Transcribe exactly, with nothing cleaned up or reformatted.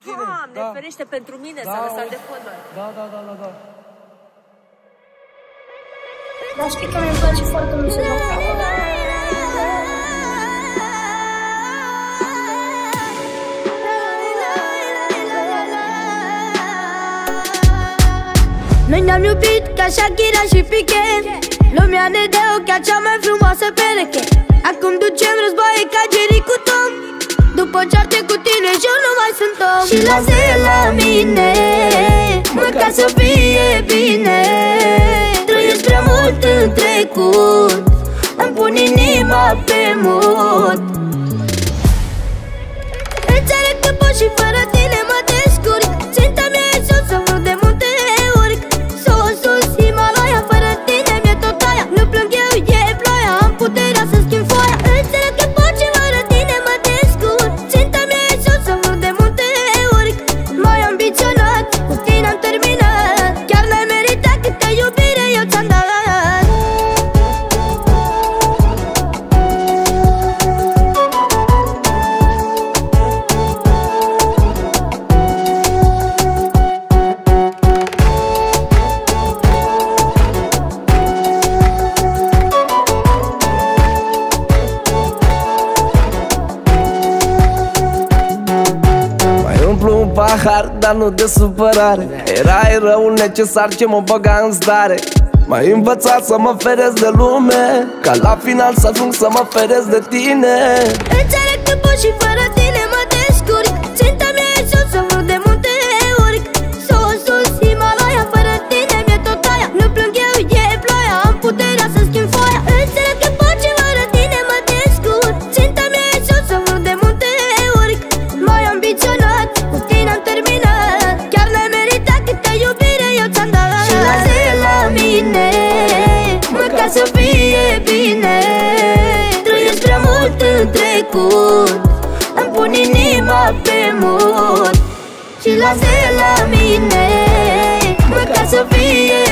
Doamne, da. Ferește pentru mine, da, s-a lăsat de fondă. Da, da, da, da, da. Dar știi că mi-mi place foarte mult să dau capăt. Noi ne-am iubit ca Shakira și Piqué. Lumea ne dă ca cea mai frumoasă pereche. Acum ducem războaie ca Jerry cu Tom. După ce-ar cu tine și eu nu mai sunt om. Și lasă la mine, mă, ca să fie bine. Trăiesc prea mult în trecut, îmi pun inima pe mut. Înțeleg că pot și fără tine mă descurc. Ținta mea e sus, să vreau de munte urc. Sus, sus, Himalaya, fără tine mi-e tot aia. Nu plâng eu, e ploaia, am puterea să schimb foaia. Înțeleg că pot și fără tine mă descurc. Ținta mea e sus, să vreau de munte urc. Mai ambiționat, cu tine am terminat. Chiar n-ai meritat câtă iubire eu ți-am dat. Pahar, dar nu de supărare. Erai răul necesar ce mă băga în stare. M-ai învățat să mă feresc de lume, ca la final să ajung să mă feresc de tine. Înțeleg că pot și fără tine mă descurc. Ținta mea e sus, să vreau de munte urc. Sus, sus, Himalaya, fără tine mi-e tot aia. Nu plâng eu, e ploaia, am puterea să schimb foaia. Înțeleg că pot și fără tine mă descurc. Ținta mea e sus, să vreau de munte urc. Mai ambiționat, cu tine am terminat. Chiar n-ai meritat câtă iubire eu ți-am dat. Și lasă la mine, mă, ca să fie bine. Trăiesc prea mult în trecut, îmi pun inima pe mut. Și lasă la mine, mă, ca să fie